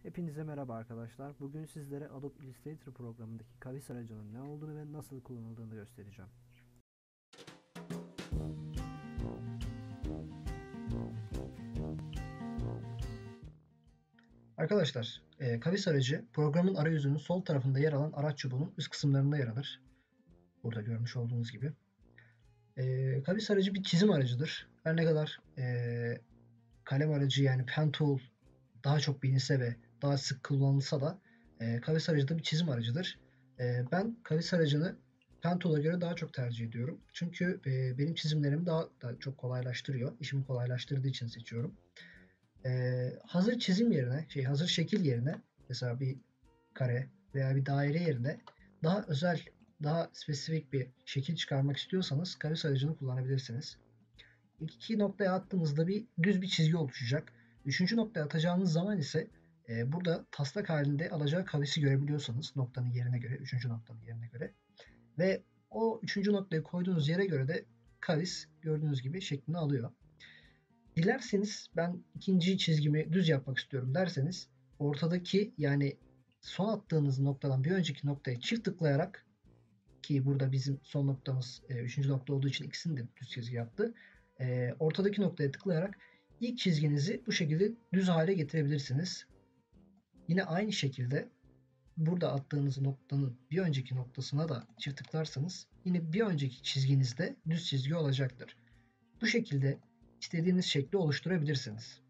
Hepinize merhaba arkadaşlar. Bugün sizlere Adobe Illustrator programındaki kavis aracının ne olduğunu ve nasıl kullanıldığını göstereceğim. Arkadaşlar, kavis aracı programın arayüzünün sol tarafında yer alan araç çubuğunun üst kısımlarında yer alır. Burada görmüş olduğunuz gibi. Kavis aracı bir çizim aracıdır. Her ne kadar kalem aracı yani pen tool daha çok bilinse ve daha sık kullanılsa da kavis aracı da bir çizim aracıdır. Ben kavis aracını pen tool'a göre daha çok tercih ediyorum. Çünkü benim çizimlerimi daha çok kolaylaştırıyor. İşimi kolaylaştırdığı için seçiyorum. Hazır çizim yerine, hazır şekil yerine mesela bir kare veya bir daire yerine daha özel, daha spesifik bir şekil çıkarmak istiyorsanız kavis aracını kullanabilirsiniz. İki noktaya attığınızda düz bir çizgi oluşacak. Üçüncü noktaya atacağınız zaman ise burada taslak halinde alacağı kavisi görebiliyorsanız noktanın yerine göre, üçüncü noktanın yerine göre ve o üçüncü noktayı koyduğunuz yere göre de kavis gördüğünüz gibi şeklini alıyor. Dilerseniz ben ikinci çizgimi düz yapmak istiyorum derseniz ortadaki yani son attığınız noktadan bir önceki noktaya çift tıklayarak ki burada bizim son noktamız üçüncü nokta olduğu için ikisini de düz çizgi yaptı. Ortadaki noktaya tıklayarak ilk çizginizi bu şekilde düz hale getirebilirsiniz. Yine aynı şekilde burada attığınız noktanın bir önceki noktasına da çift tıklarsanız yine bir önceki çizginizde düz çizgi olacaktır. Bu şekilde istediğiniz şekli oluşturabilirsiniz.